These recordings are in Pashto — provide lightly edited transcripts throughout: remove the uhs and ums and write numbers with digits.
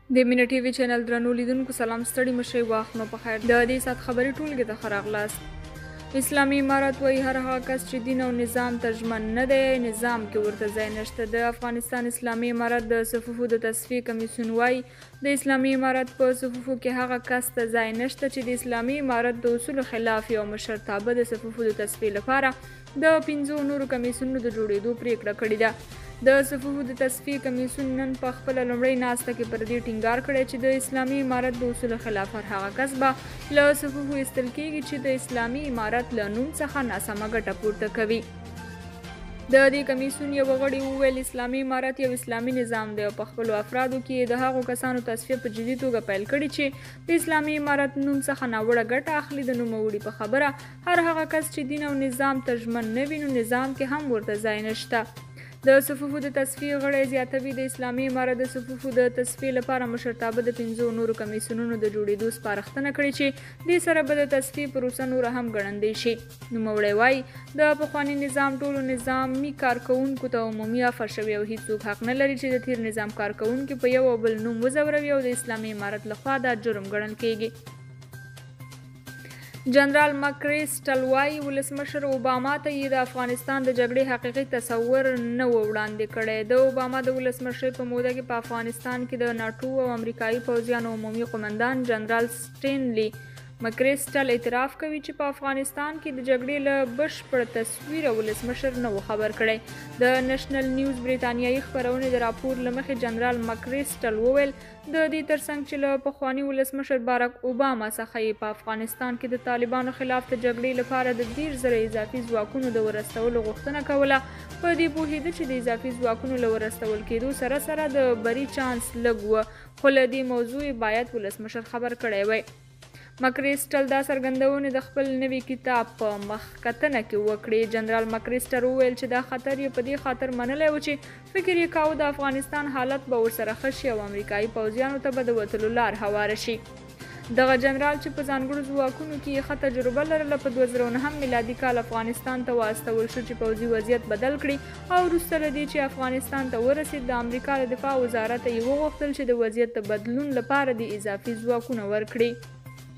د مینه ټي وي چینل درنو لیدونکو سلام ستړي مشئ وخت مو په خیر. د دې سات خبرې ټولګې ته ښه راغلاست. اسلامي امارت وایي هر هغه کس چې دین او نظام ته ژمن نه دی نظام کې ورته ځای نشته. د افغانستان اسلامي امارت د صفوفو د تصفیې کمیسیون وایي د اسلامي امارت په صفوفو کې هغه کس ته ځای نشته چې د اسلامي امارت د اصولو خلاف یو مشرتابه د صفوفو د تصفیې لپاره د 5 نورو کمیسیونونو د جوړېدو پریکړه کړې ده. د صفوفو د تصفیې کمیسیون نن په خپله لومړۍ ناسته کې پر دې ټینګار کړی چې د اسلامي امارت د اصولو خلاف هر هغه کس به له صفوفو ایستل کېږي چې د اسلامي امارت له نوم څخه ناسمه ګټه پورته کوي. د دې کمیسیون یو غړي وویل اسلامي امارت یو اسلامي نظام دی او په خپلو افرادو کې د هغو کسانو تصفیه په جدي توګه پیل کړې چې د اسلامي امارت نوم څخه ناوړه ګټه اخلي. د نوموړي په خبره هر هغه کس چې دین او نظام ته ژمن نه وي نو نظام کې هم ورته ځای نشته. د صفوفو د تصفیې غړي زیاتوي د اسلامي امارت د صفوفو د تصفیې لپاره مشرتابه د 5 نورو کمیسیونونو د جوړېدو سپارښتنه کړې چې دې سره به د تصفیې پروسه نوره هم ګړندۍ شي. نوموړی وایي د پخواني نظام ټولو نظامي کارکوونکو ته عمومي عفوه شوې او هیڅوک حق نه لري چې د تیر نظام کارکوونکي په یو او بل نوم وځوروي او د اسلامي امارت لخوا دا جرم ګڼل کیږي. جنرال مکریسټل وایي ولسمشر اوباما ته یې د افغانستان د جګړې حقیقي تصور نه و وړاندې کړی. د اوباما د ولسمشرۍ په موده کې په افغانستان کې د ناټو او امریکایي پوځیانو عمومي قومندان جنرال سټینلي مکریسټل اعتراف کوي چې په افغانستان کې د جګړې له بشپړ تصویره ولسمشر نه و خبر کړی. د نېشنل نیوز بریتانیایي خپرونې د راپور له مخې جنرال مکریسټل وویل د دې ترڅنګ چې له پخواني ولسمشر باراک اوباما څخه یې په افغانستان کې د طالبانو خلاف د جګړې لپاره د 10,000 اضافي ځواکونو د ورستولو غوښتنه کوله په دې پوهېده چې د اضافي ځواکونو له ورستول کېدو سره سره د بري چانس لږ و خو له دې موضوع باید ولسمشر خبر کړی وی. مکریسټل دا څرګندونې د خپل نوي کتاب په مخکتنه کې وکړې. جنرال مکریسټل وویل چې دا خطر یې په دې خاطر منلی و چې فکر یې کاوه د افغانستان حالت به ورسره ښه شي او امریکایي پوځیانو ته به د وتلو لار هواره شي. دغه جنرال چې په ځانګړو ځواکونو کې یې ښه تجربه لرله په 2009 میلادي کال افغانستان ته واستول شو چې پوځي وضعیت بدل کړي او وروسته له دې چې افغانستان ته ورسېد د امریکا د دفاع وزارت یې وغوښتل چې د وضعیت د بدلون لپاره د اضافي ځواکونه ورکړي.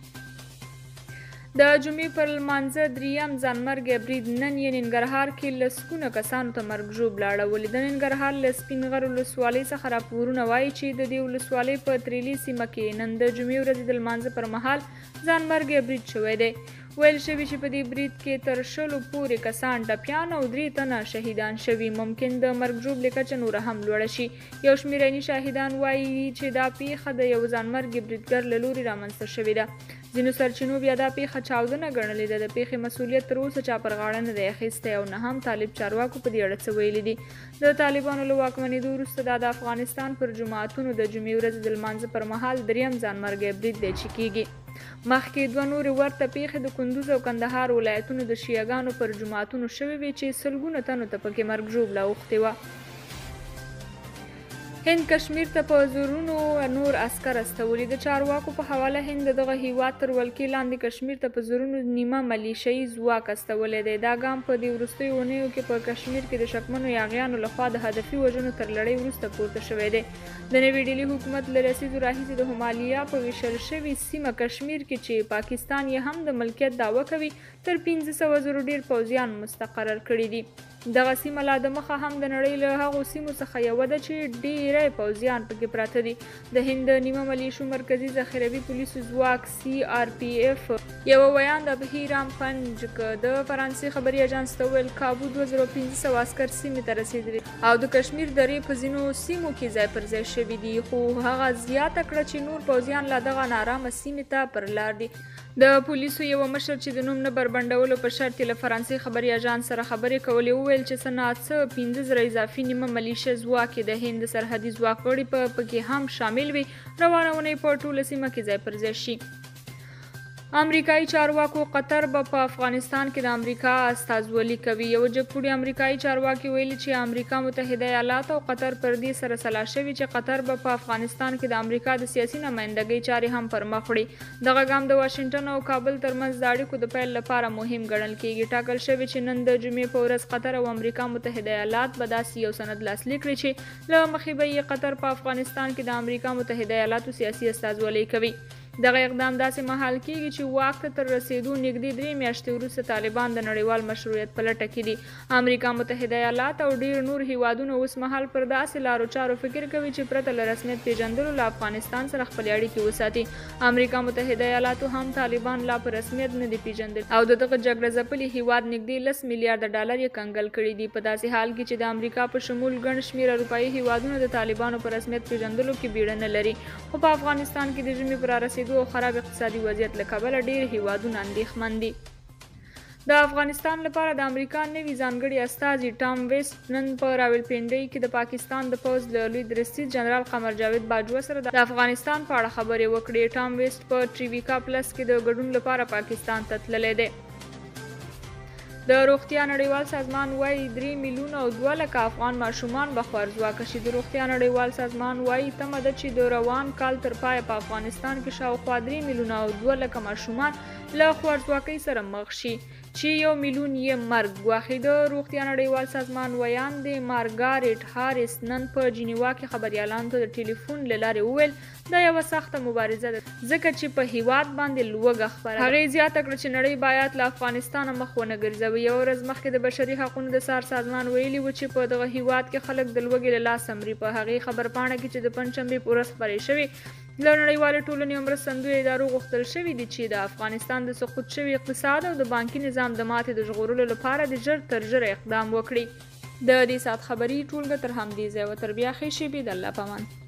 د جمعې پر لمانځه درېیم ځانمرګی برید نن یې ننګرهار کې لسګونه کسانو ته مرګ ژوبله اړولې. د ننګرهار له سپین غر ولسوالۍ څخه راپورونه وایي چې د دې ولسوالۍ په تریلي سیمه کې نن د جمعې ورځې د لمانځه پر مهال ځانمرګی برید شوی دی. ویل شوي چې په دې برید کې تر 100 پورې کسان ټپیان او 3 تنه شهیدان شوي. ممکن د مرګ ژوبلې کچه نوره هم لوړه شي. یو شمېر عیني شاهدان وایي چې دا پیښه د یو ځانمرګي بریدګر له لوري رامنځته شوې ده. ځینو سرچینو بیا دا پیښه چاودنه ګڼلې ده. د پیښې مسؤلیت تر اوسه چا پر غاړه نه دی اخیستی او نه هم طالب چارواکو په دې اړه څه ویلي دي. د طالبانو له واکمنېدو وروسته دا د افغانستان پر جوماتونو د جمعې ورځې د لمانځه پر مهال درېیم ځانمرګی برید دی چې کیږي. مخکې 2 نورې ورته پیښې د کندوز او کندهار ولایتونو د شیعه ګانو پر جوماتونو شوې وې چې سلګونه تنو ته پکې مرګ ژوبله اوښتې وه. هند کشمیر ته په زرونو نور عسکر استولي. د چارواکو په حواله هند دغه هیواد تر ولکې لاندې کشمیر ته په زرونو نیمه ملیشیي ځواک استولی دی. دا ګام په دې وروستیو اونیو کې په کشمیر کې د شکمنو یاغیانو لخوا د هدفي وژنو تر لړۍ وروسته پورته شوی دی. د نوي ډیلي حکومت له لسیزو راهیسې د همالیا په ویشل شوي سیمه کشمیر کې چې پاکستان یې هم د ملکیت دعوه کوي تر 500,000 ډیر پوځیان مستقرر کړي دي. دغه سیمه لا د مخه هم د نړۍ له هغو سیمو څخه یوه ده چې ډیری پوځیان پکې پراته دي. د هند نیمه ملیشو مرکزي ذخیروي پولیسو ځواک CRPF یوه ویاند بهیرام پنجک د فرانسې خبري اژانس ته وویل کابو 2500 عسکر سیمې ته رسېدلي او د کشمیر درې په ځینو سیمو کې ځای پر ځای شوي دي خو هغه زیاته کړه چې نور پوځیان لا دغه نارامه سیمې ته پر لار دي. د پولیسو یوه مشر چې د نوم نه بربنډولو په شرط یې له فرانسې خبري اژانس سره خبرې کولې وویل چې څه ناڅه 15,000 اضافي نیمه ملیشه ځواک یې د هند سرحدي ځواک غړي پکې هم شامل وي. روانه اونۍ په ټوله سیمه کې ځای پر ځای شي. امریکایي چارواکو قطر به په افغانستان کې د امریکا استازولي کوي. یو جګپوړي امریکایي چارواکي ویلي چې امریکا متحده ایالات او قطر پر دې سره سلا شوي چې قطر به په افغانستان کې د امریکا د سیاسي نمایندګۍ چارې هم پر مخ وړي. دغه ګام د واشنګټن او کابل ترمنځ د اړیکو د پیل لپاره مهم ګڼل کیږي. ټاکل شوی چې نن د جمعې په ورځ قطر او امریکا متحده ایالات به داسې یو سند لاسلیک کړي چې له مخې به یې قطر په افغانستان کې د امریکا متحده ایالاتو سیاسي استازولي کوي. دغه اقدام داسې مهال کیږي چې واک ته تر رسیدو نږدې 3 میاشتې وروسته طالبان د نړیوال مشروعیت په لټه کې دي. امریکا متحده ایالات او ډیر نور هیوادونه اوس مهال پر داسې لارو چارو فکر کوي چې پرته له رسمیت پیژندلو له افغانستان سره خپلې اړیکې وساتي. امریکا متحده ایالاتو هم طالبان لا په رسمیت نه دي پیژندل او دغه جګړه ځپلي هیواد نږدې 10 میلیارډ ډالر یې کنګل کړي دي. په داسې حال کې چې د امریکا په شمول ګڼ شمېر اروپایي هیوادونه د طالبانو په رسمیت پیژندلو کې بیړه نه لري. خو په افغانستان کې د ژمي پر رسیدو او خراب اقتصادي وضعیت له کبله ډیر هیوادونه اندېښمن دي. د افغانستان لپاره د امریکا نوي ځانګړي استازي ټام ویسټ نن په راولپنډۍ کې د پاکستان د پوځ له لوی درستیز جنرال قمر جاوید باجوه سره د افغانستان په اړه خبرې وکړې. ټام ویسټ په ټریویکا پلس کې د ګډون لپاره پاکستان ته تللی دی. د روغتیا نړیوال سازمان وايي 3 میلیونه او 2 لکه افغان ماشومان به خوارځواکه شي. د روغتیا نړیوال سازمان وايي تمه ده چې د روان کال تر پایه په افغانستان کې شاوخوا 3 میلیونه او 2 لکه ماشومان له خوارځواکۍ سره مخ شي چې 1 میلیون یې مرګ ګواښي. د روغتیا نړیوال سازمان ویان د مارګاریټ هاریس نن په جنیوا کې خبریالانو ته د ټلیفون له لارې وویل دا یوه سخته مبارزه ده ځکه چې په هیواد باندې لوږه خپره ده. هغې زیاته کړه چې نړۍ باید له افغانستانه مخ ونه ګرځوي. یو ورځ مخکې د بشري حقونو د څار سازمان ویلي و چې په دغه هیواد کې خلک د لوږې له لاسه مري. په هغې خبرپاڼه کې چې د پنجشنبې په ورځ خپرې شوې له نړیوالې ټولنې او مرستندویو ادارو غوښتل شوي دي چې د افغانستان د سقوط شوي اقتصاد او د بانکي نظام د ماتې د ژغورلو لپاره د ژر تر ژره اقدام وکړي. د دې ساعت خبري ټولګه تر همدې ځایه وه. تر بیا ښې شېبې د الله په امان.